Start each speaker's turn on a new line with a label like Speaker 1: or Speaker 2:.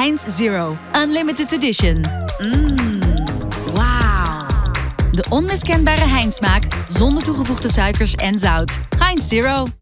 Speaker 1: Heinz Zero. Unlimited Edition. Wauw. De onmiskenbare Heinz-smaak zonder toegevoegde suikers en zout. Heinz Zero.